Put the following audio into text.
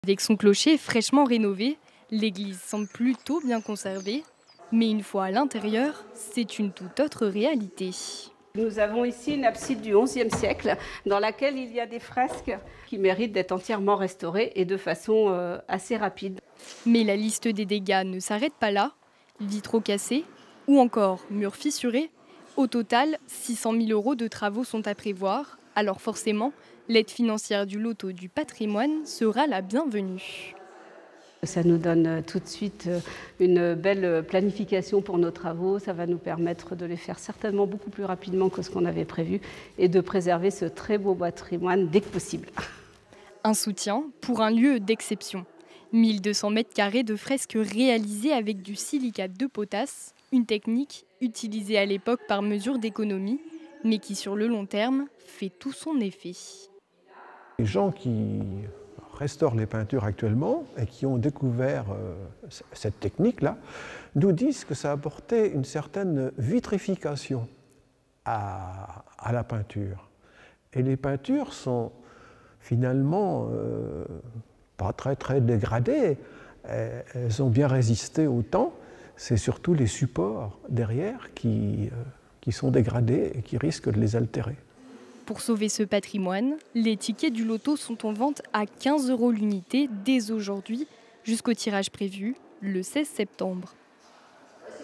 Avec son clocher fraîchement rénové, l'église semble plutôt bien conservée. Mais une fois à l'intérieur, c'est une toute autre réalité. Nous avons ici une abside du XIe siècle dans laquelle il y a des fresques qui méritent d'être entièrement restaurées et de façon assez rapide. Mais la liste des dégâts ne s'arrête pas là. Vitraux cassés ou encore murs fissurés. Au total, 600 000 € de travaux sont à prévoir. Alors forcément, l'aide financière du loto du patrimoine sera la bienvenue. Ça nous donne tout de suite une belle planification pour nos travaux. Ça va nous permettre de les faire certainement beaucoup plus rapidement que ce qu'on avait prévu et de préserver ce très beau patrimoine dès que possible. Un soutien pour un lieu d'exception. 1200 mètres carrés de fresques réalisées avec du silicate de potasse, une technique utilisée à l'époque par mesure d'économie, mais qui sur le long terme fait tout son effet. Les gens qui restaurent les peintures actuellement et qui ont découvert cette technique-là nous disent que ça a apporté une certaine vitrification à la peinture. Et les peintures sont finalement pas très dégradées. Elles ont bien résisté au temps. C'est surtout les supports derrière qui sont dégradés et qui risquent de les altérer. Pour sauver ce patrimoine, les tickets du loto sont en vente à 15 € l'unité dès aujourd'hui, jusqu'au tirage prévu le 16 septembre.